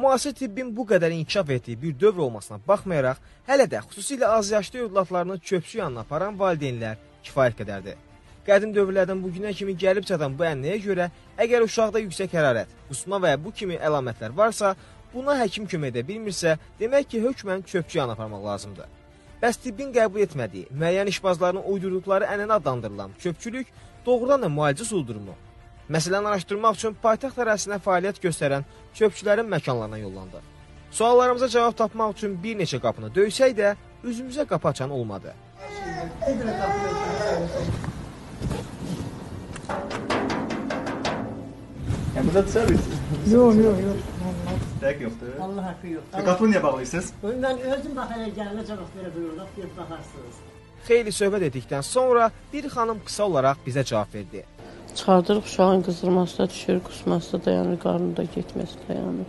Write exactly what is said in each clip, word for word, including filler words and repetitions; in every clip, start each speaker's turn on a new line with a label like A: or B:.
A: Müasir tibbin bu qədər inkişaf etdiyi bir dövr olmasına baxmayaraq, hələ də xüsusilə azyaşlı övladlarını köpçü yanına aparan valideynlər kifayət qədərdir. Qədim dövrlərdən bugünə kimi gəlib çatan bu ənniyə görə, əgər uşaqda yüksək hərarət, qusma və bu kimi əlamətlər varsa, buna həkim kömək edə bilmirsə, demək ki, hökmən köpçü yanına aparmaq lazımdır. Bəs tibbin qəbul etmədiyi, müəyyən işbazlarının uydurduqları ənənə adlandırılan köpçülük doğrudan da müalicə üsuludumu? Məsələni araşdırmaq üçün paytaxt ərazisinə fəaliyyət göstərən köpçülərin məkanlarına yollandı. Suallarımıza cavab tapmaq üçün bir neçə qapını döysək də, üzümüzə qapı açan olmadı.
B: Ya burada dışarıyız.
C: Yok yok yok.
B: Dəqiq yoxdur.
C: Allah haqqı yox.
B: Qapını niyə bağlayırsınız?
C: Mən özüm baxana gəlinə cavab verə buyurduq, deyib baxarsınız.
A: Xeyli söhbət etdikdən sonra bir xanım qısa olaraq bizə cavab verdi.
D: Çıxardırıq, uşağın qızdırması da düşür, qusması da dayanır, qarnı da getməsi dayanır.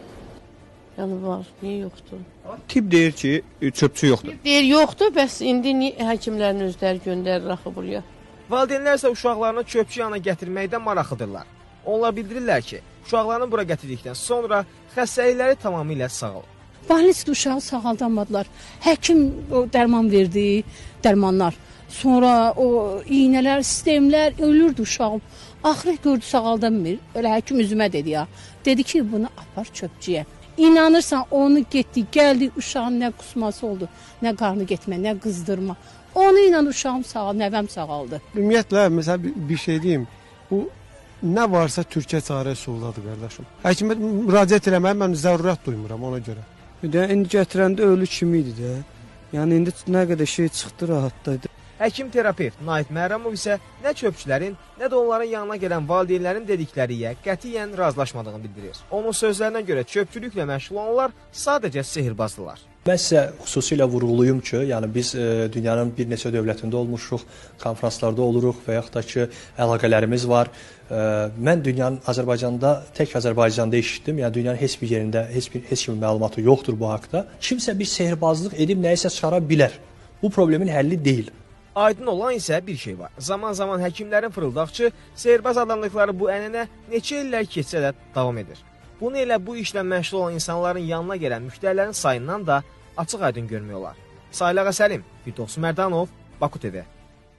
D: Yəni var, niyə yoxdur?
E: Tibb deyir ki, çöpçü yoxdur.
D: Tibb deyir yoxdur, bəs indi həkimlərin özləri göndərir axı buraya.
A: Valideynlər isə uşaqlarını çöpçü yanına gətirməkdə maraqlıdırlar. Onlar bildirirlər ki, uşaqlarını bura gətirdikdən sonra xəstəlikləri tamamilə sağalır.
F: Valideyn uşağı sağaldamadılar. Həkim o dərman verdi, dərmanlar. Sonra o iynələr, sistemlər ölürdü uşağım. Axırı gördü sağaldamır. Öyle həkim üzümə dedi ya. Dedi ki, bunu apar çöpçüyə. İnanırsan onu getdi, gəldi, uşağın nə qusması oldu, nə qarnı getmə, nə qızdırma. Onu inan uşağım sağaldı, nəvəm sağaldı.
E: Ümumiyyətlə, məsəl bir şey deyim, bu nə varsa Türkiyə çarəsi oladır, qardaşım. Həkimə müraciət eləməyə mən zərurət duymuram ona görə.
G: İndi gətirəndə ölü kimi idi də. Yəni indi nə qədər şey çıxdı, rahatlaydı.
A: Həkim terapevt Nahid Məhramov isə nə çöpçülərin, nə də onların yanına gələn valideynlərin dedikləriyə qətiyyən razılaşmadığını bildirir. Onun sözlərinə görə çöpçülüklə məşğul olanlar sadəcə sehirbazdılar.
H: Mən sizə xüsusilə vurğulayım ki, yəni biz e, dünyanın bir neçə dövlətində olmuşuq, konfranslarda oluruq və yaxud da ki, əlaqələrimiz var. E, mən dünyanın Azərbaycanda, tək Azərbaycanda eşitdim, yəni dünyanın heç bir yerində heç bir heç kimin məlumatı yoxdur bu haqda. Kimsə bir sehirbazlıq edib nəyisə çıxara bilər. Bu problemin həlli deyil.
A: Aydın olan isə bir şey var. Zaman-zaman həkimlərin fırıldaqçı, sehirbaz adamlıqları bu ənənə neçə illər keçsə də davam edir. Bunu elə bu işlə məşğul olan insanların yanına gələn müştərilərin sayından da açıq-aydın görmək olar. Saylağa Səlim, Firdovs Mərdanov, Baku T V.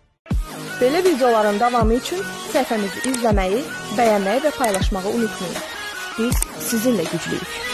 I: Belə videoların davamı üçün səhifəmizi izləməyi, bəyənməyi və paylaşmağı unutmayın. Biz sizinlə güclüyük.